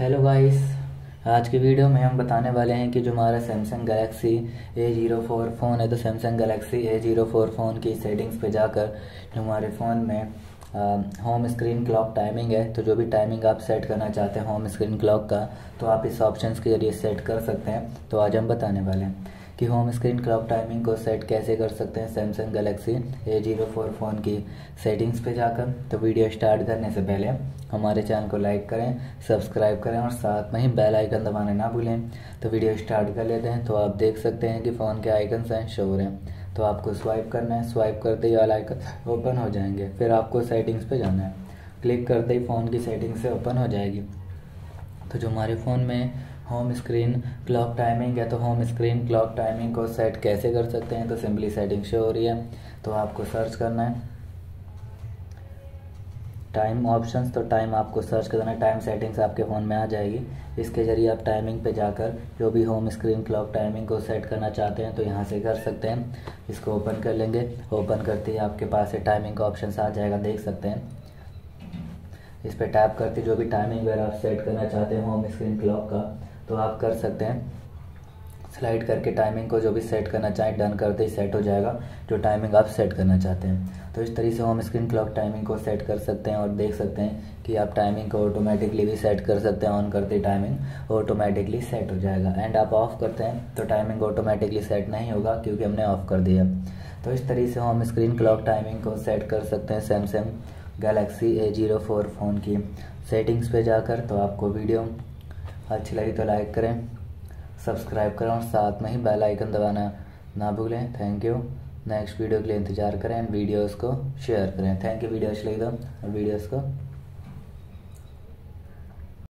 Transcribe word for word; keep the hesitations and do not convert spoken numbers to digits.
Hello guys. आज की video में हम बताने वाले हैं कि जो हमारा Samsung Galaxy A zero four phone है, तो Samsung Galaxy A zero four phone की सेटिंग्स पे जाकर जो हमारे फ़ोन में होम स्क्रीन क्लॉक टाइमिंग है, तो जो भी टाइमिंग आप सेट करना चाहते हैं होम स्क्रीन क्लॉक का, तो आप इस ऑप्शंस के जरिए सेट कर सकते हैं। तो आज हम बताने वाले हैं कि होम स्क्रीन क्लॉक टाइमिंग को सेट कैसे कर सकते हैं Samsung Galaxy A zero four phone की सेटिंग्स पे जाकर। तो वीडियो स्टार्ट करने से पहले हमारे चैनल को लाइक करें, सब्सक्राइब करें और साथ में ही बेल आइकन दबाना ना भूलें। तो वीडियो स्टार्ट कर लेते हैं। तो आप देख सकते हैं कि फ़ोन के आइकन्स हैं, शो हो रहे हैं। तो आपको स्वाइप करना है, स्वाइप करते ही ऑल आइकन ओपन हो जाएंगे। फिर आपको सेटिंग्स पे जाना है, क्लिक करते ही फ़ोन की सेटिंग्स से ओपन हो जाएगी। तो जो हमारे फ़ोन में होम स्क्रीन क्लॉक टाइमिंग है, तो होम स्क्रीन क्लॉक टाइमिंग को सेट कैसे कर सकते हैं, तो सिंपली सेटिंग शो हो रही है। तो आपको सर्च करना है टाइम ऑप्शंस, तो टाइम आपको सर्च करना है, टाइम सेटिंग्स आपके फ़ोन में आ जाएगी। इसके ज़रिए आप टाइमिंग पे जाकर जो भी होम स्क्रीन क्लॉक टाइमिंग को सेट करना चाहते हैं तो यहाँ से कर सकते हैं। इसको ओपन कर लेंगे। ओपन करते ही आपके पास टाइमिंग का ऑप्शन आ जाएगा, देख सकते हैं। इस पर टैप करते जो भी टाइमिंग वगैरह आप सेट करना चाहते हैं होम स्क्रीन क्लॉक का, तो आप कर सकते हैं। स्लाइड करके टाइमिंग को जो भी सेट करना चाहें, डन करते ही सेट हो जाएगा जो टाइमिंग आप सेट करना चाहते हैं। तो इस तरीके से होम स्क्रीन क्लॉक टाइमिंग को सेट कर सकते हैं। और देख सकते हैं कि आप टाइमिंग को ऑटोमेटिकली भी सेट कर सकते हैं। ऑन करते ही टाइमिंग ऑटोमेटिकली सेट हो जाएगा। एंड आप ऑफ करते हैं तो टाइमिंग ऑटोमेटिकली सेट नहीं होगा, क्योंकि हमने ऑफ कर दिया। तो इस तरीके से होम स्क्रीन क्लॉक टाइमिंग को सेट कर सकते हैं Samsung Galaxy A zero four phone की सेटिंग्स पे जाकर। तो आपको वीडियो अच्छी लगी तो लाइक करें, सब्सक्राइब करें और साथ में ही बेल आइकन दबाना ना भूलें। Thank you. नेक्स्ट वीडियो के लिए इंतजार करें, वीडियोस को शेयर करें। Thank you. वीडियो अच्छी लगी तो वीडियोस को